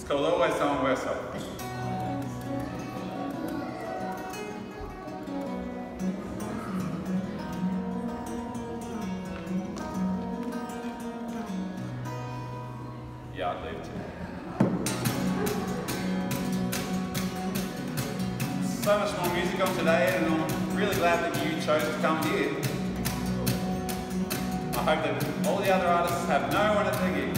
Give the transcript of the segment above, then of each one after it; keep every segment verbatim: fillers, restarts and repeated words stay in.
It's called Always Someone Worse Off. Yeah, I'd leave too. So much more music on today, and I'm really glad that you chose to come here. I hope that all the other artists have no one at their gigs.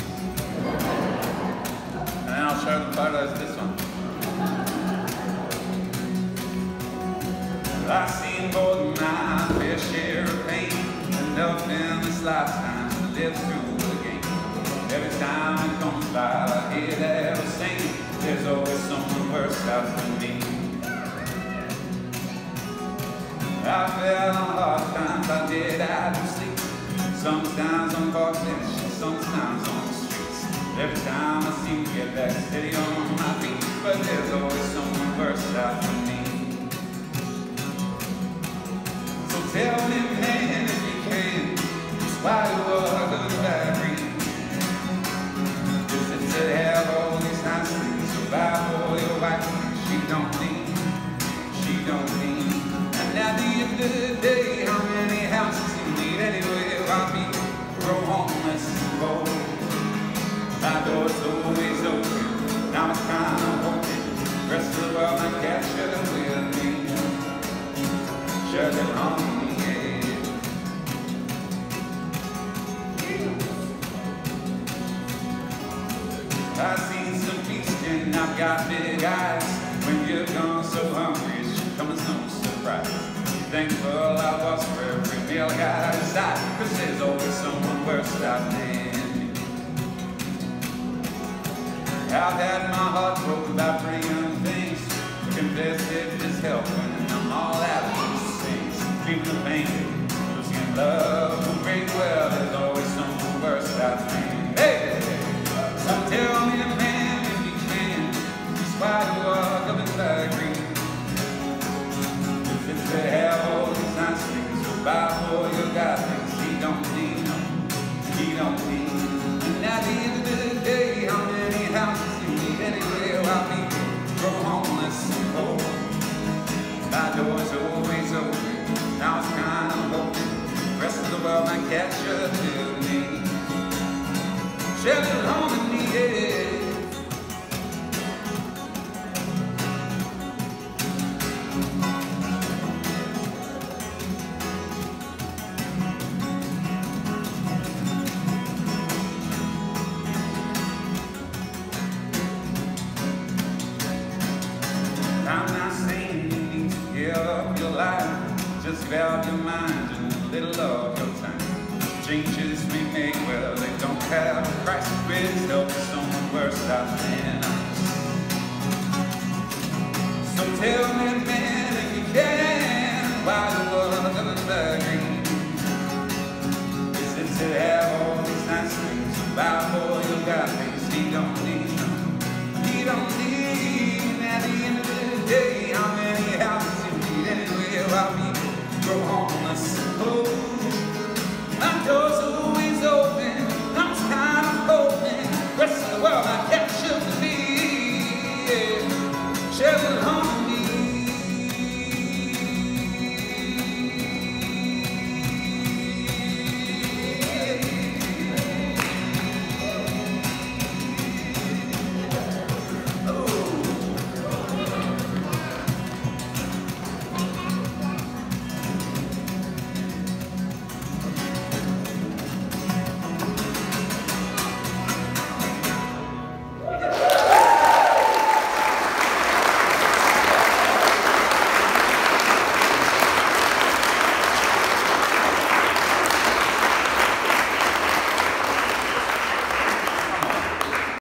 And then I'll show them photos of this one. I've seen more than my fair share of pain, enough in this lifetime to live through the game. Every time it comes by, I hear that I'm saying, there's always someone worse out than me. I fell on hard times, I did, I do sleep. Sometimes on park bench, sometimes on the streets. Every time I seem to get back steady on my feet, but there's always someone worse out than me. So tell me, man, if you can, just why you are good bad green. Is it to have all these nice things, so buy for your wife, she don't need, she don't need. And at the end of the day, how many houses you need anyway? While people grow homeless and bold. My door's always open, now it's kind of hoping the rest of the world might catch it with me. Shut it on me, yeah. I've seen some feasting, I've got big eyes. When you're gone so hungry, it should come as no surprise. Thankful I was for every meal I got outside, cause there's always someone worse out than me. I've had my heart broken by pretty young things. Confess it is helping, and I'm all out of these things. Feeling the pain, losing love, who break well, there's always someone worse out than me. Hey! So tell me, man, if you can, just why you are coming back green. If it's to have all these nice things, so buy for your God things he don't need, no, he don't need. And at the end of the day, how many houses you need anywhere while people grow homeless and cold? My door's always open, now it's kind of open. The rest of the world might catch up to me. Shelter home in the air. I'm not saying you need to give up your life, just give out your mind and a little of your time. Changes we make, well, they don't have a price. With help of someone worse out than us. So tell me, man,